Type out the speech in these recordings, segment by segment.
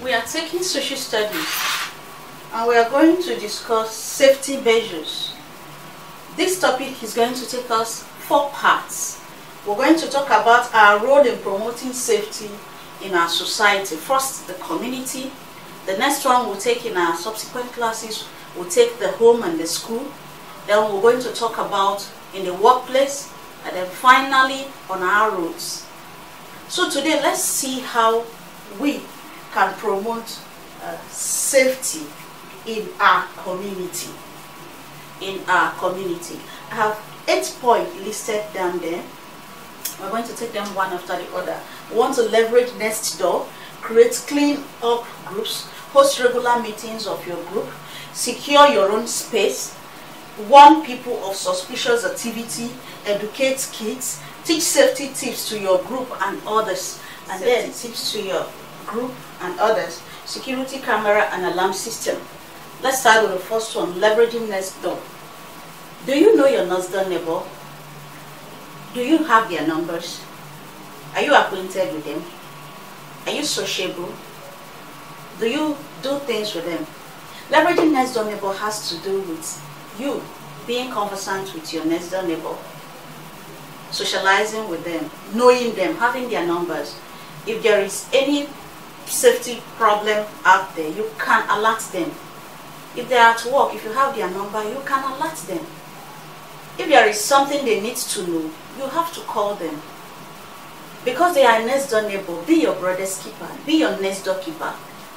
We are taking social studies and we are going to discuss safety measures. This topic is going to take us 4 parts. We're going to talk about our role in promoting safety in our society. First, the community. The next one we'll take in our subsequent classes, we'll take the home and the school. Then we're going to talk about in the workplace, and then finally on our roads. So today, let's see how we can promote safety in our community. I have 8 points listed down there. We're going to take them one after the other. We want to leverage next door, create clean up groups, host regular meetings of your group, secure your own space, warn people of suspicious activity, educate kids, teach safety tips to your group and others, and then tips to your group and others, security camera and alarm system. Let's start with the first one, leveraging next door. Do you know your next door neighbor? Do you have their numbers? Are you acquainted with them? Are you sociable? Do you do things with them? Leveraging next door neighbor has to do with you being conversant with your next door neighbor, socializing with them, knowing them, having their numbers. If there is any safety problem out there, you can alert them. If they are at work, if you have their number, you can alert them. If there is something they need to know, you have to call them. Because they are next door neighbor, be your brother's keeper, be your next door keeper.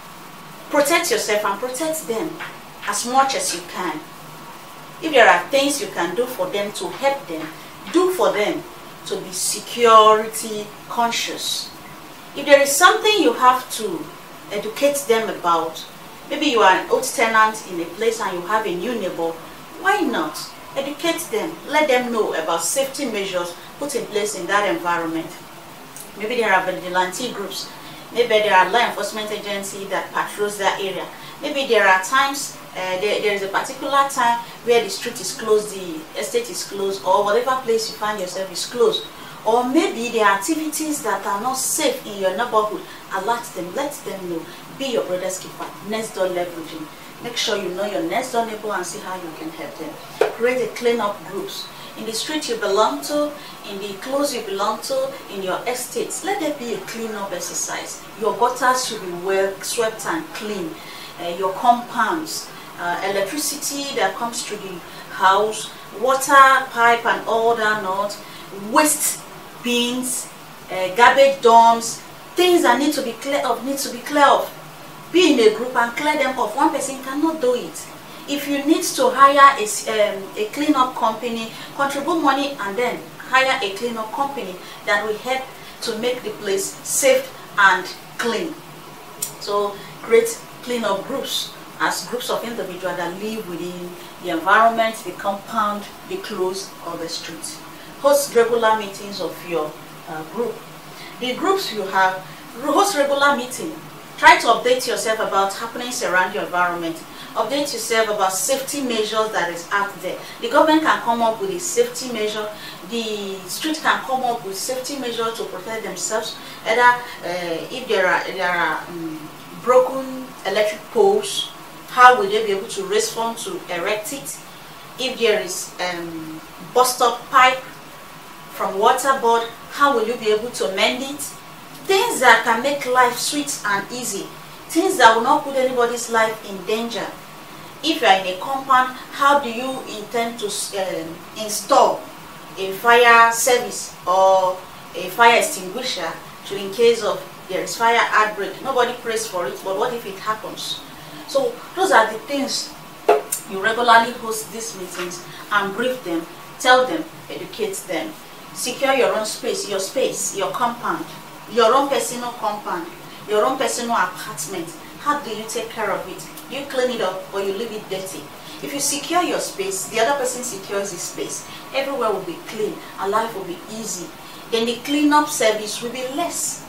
Protect yourself and protect them as much as you can. If there are things you can do for them to help them, do for them to be security conscious. If there is something you have to educate them about, maybe you are an old tenant in a place and you have a new neighbor, why not? Educate them, let them know about safety measures put in place in that environment. Maybe there are vigilante groups, maybe there are law enforcement agency that patrols that area. Maybe there are times, there is a particular time where the street is closed, the estate is closed, or whatever place you find yourself is closed. Or maybe there are activities that are not safe in your neighborhood. Alert them, let them know. Be your brother's keeper. Next door leveraging. Make sure you know your next door neighbor and see how you can help them. Create a clean-up groups. In the street you belong to, in the clothes you belong to, in your estates, let there be a clean-up exercise. Your gutters should be well swept and clean. Your compounds, electricity that comes to the house, water pipe and all that, not waste bins, garbage dumps, things that need to be clear of, Be in a group and clear them off. One person cannot do it. If you need to hire a cleanup company, contribute money and then hire a cleanup company that will help to make the place safe and clean. So create cleanup groups as groups of individuals that live within the environment, the compound, the close, or the street. Host regular meetings of your group. The groups you have, host regular meeting. Try to update yourself about happenings around your environment. Update yourself about safety measures that is out there. The government can come up with a safety measure. The street can come up with safety measures to protect themselves. Either if there are broken electric poles, how will they be able to respond to erect it? If there is bust up pipe from water board, how will you be able to mend it? Things that can make life sweet and easy. Things that will not put anybody's life in danger. If you are in a compound, how do you intend to install a fire service or a fire extinguisher to, in case of there is fire outbreak? Nobody prays for it, but what if it happens? So those are the things you regularly host these meetings and brief them, tell them, educate them. Secure your own space, your compound, your own personal compound, your own personal apartment. How do you take care of it? Do you clean it up or you leave it dirty? If you secure your space, the other person secures his space. Everywhere will be clean and life will be easy. Then the cleanup service will be less.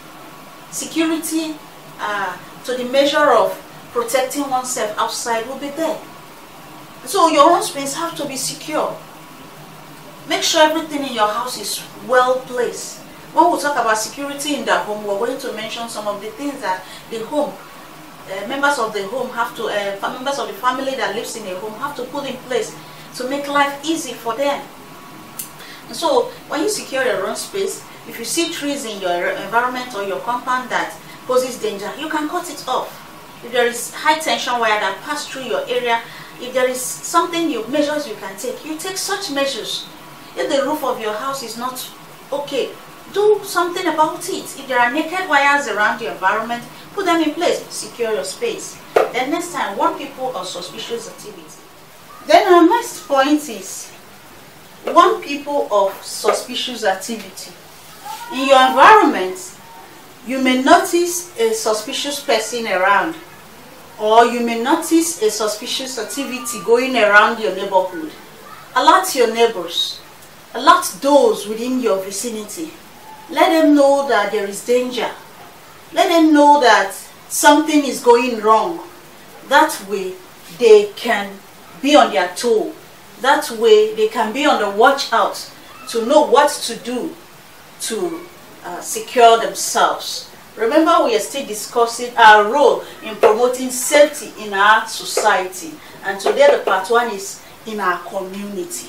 Security to the measure of protecting oneself outside will be there. So your own space has to be secure. Make sure everything in your house is well placed. When we talk about security in the home, we're going to mention some of the things that the home members of the home have to, members of the family that lives in a home have to put in place to make life easy for them. And so when you secure your own space, if you see trees in your environment or your compound that poses danger, you can cut it off. If there is high tension wire that pass through your area, if there is something measures you can take, you take such measures. If the roof of your house is not okay, do something about it. If there are naked wires around your environment, put them in place. Secure your space. Then next time, warn people of suspicious activity. Then our next point is warn people of suspicious activity. In your environment, you may notice a suspicious person around, or you may notice a suspicious activity going around your neighborhood. Alert your neighbors. Alert those within your vicinity. Let them know that there is danger. Let them know that something is going wrong. That way they can be on their toe. That way they can be on the watch out to know what to do to secure themselves. Remember, we are still discussing our role in promoting safety in our society. And today the part one is in our community.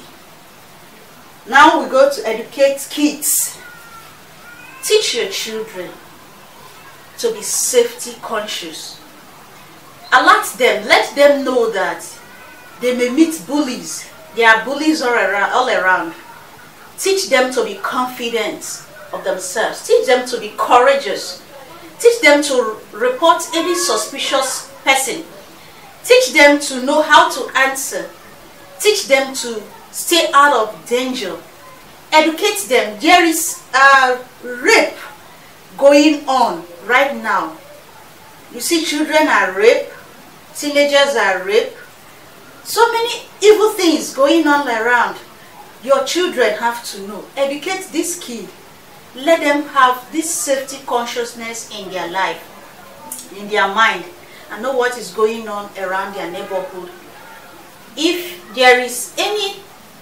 Now we go to educate kids. Teach your children to be safety conscious. Alert them, let them know that they may meet bullies. There are bullies all around. Teach them to be confident of themselves. Teach them to be courageous. Teach them to report any suspicious person. Teach them to know how to answer. Teach them to stay out of danger. Educate them. There is rape going on right now. You see, children are raped, teenagers are raped. So many evil things going on around. Your children have to know. Educate this kid. Let them have this safety consciousness in their life, in their mind, and know what is going on around their neighborhood. If there is any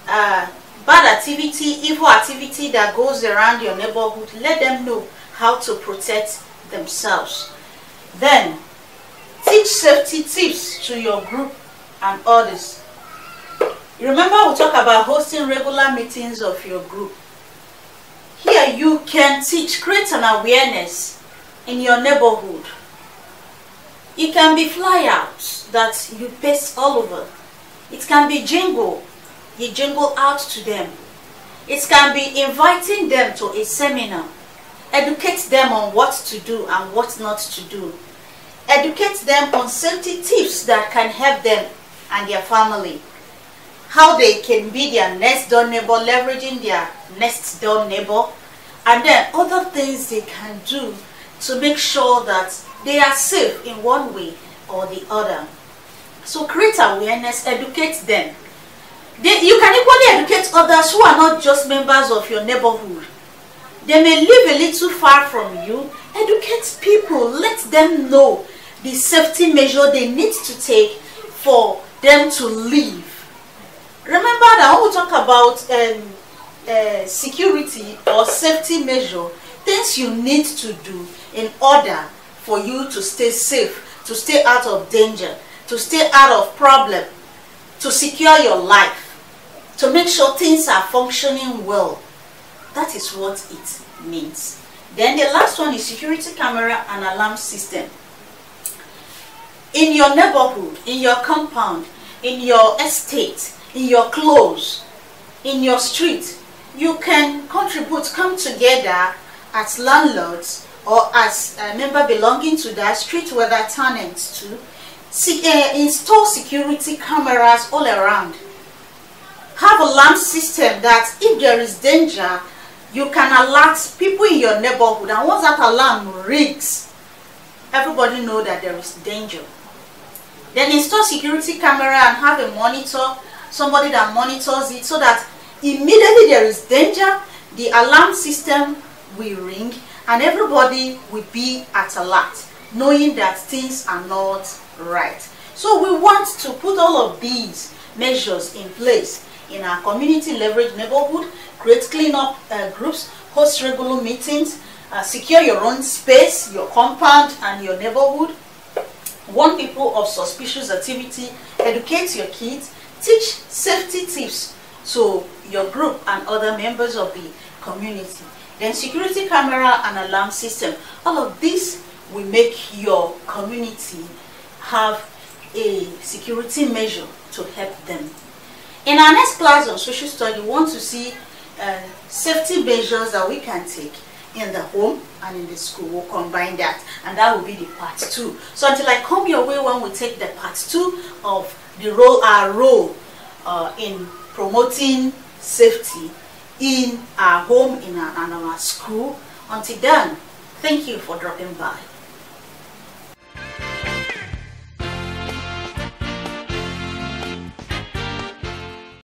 bad activity, evil activity that goes around your neighborhood, let them know how to protect themselves. Then, teach safety tips to your group and others. Remember, we talk about hosting regular meetings of your group. Here you can teach, create an awareness in your neighborhood. It can be flyouts that you paste all over. It can be jingle. You jingle out to them. It can be inviting them to a seminar. Educate them on what to do and what not to do. Educate them on safety tips that can help them and their family. How they can be their next door neighbor, leveraging their next door neighbor, and then other things they can do to make sure that they are safe in one way or the other. So create awareness, educate them. You can equally educate others who are not just members of your neighborhood. They may live a little far from you. Educate people, let them know the safety measure they need to take for them to live. Remember that when we talk about security or safety measure, things you need to do in order for you to stay safe, to stay out of danger, to stay out of problem, to secure your life, to make sure things are functioning well. That is what it means. Then the last one is security camera and alarm system. In your neighborhood, in your compound, in your estate, in your close, in your street, you can contribute, come together as landlords or as a member belonging to that street where that tenants to install security cameras all around. Have a alarm system that if there is danger, you can alert people in your neighborhood, and once that alarm rings, everybody know that there is danger. Then install security camera and have a monitor, somebody that monitors it, so that immediately there is danger, the alarm system will ring and everybody will be at alert, knowing that things are not right. So we want to put all of these measures in place in our community leverage neighborhood, create cleanup groups, host regular meetings, secure your own space, your compound and your neighborhood, warn people of suspicious activity, educate your kids, teach safety tips to your group and other members of the community. Then security camera and alarm system. All of this will make your community have a security measure to help them. In our next class on social study, we want to see safety measures that we can take in the home and in the school. We'll combine that, and that will be the part 2. So until I come your way when we take the part 2 of our role in promoting safety in our home, in our school. Until then, thank you for dropping by.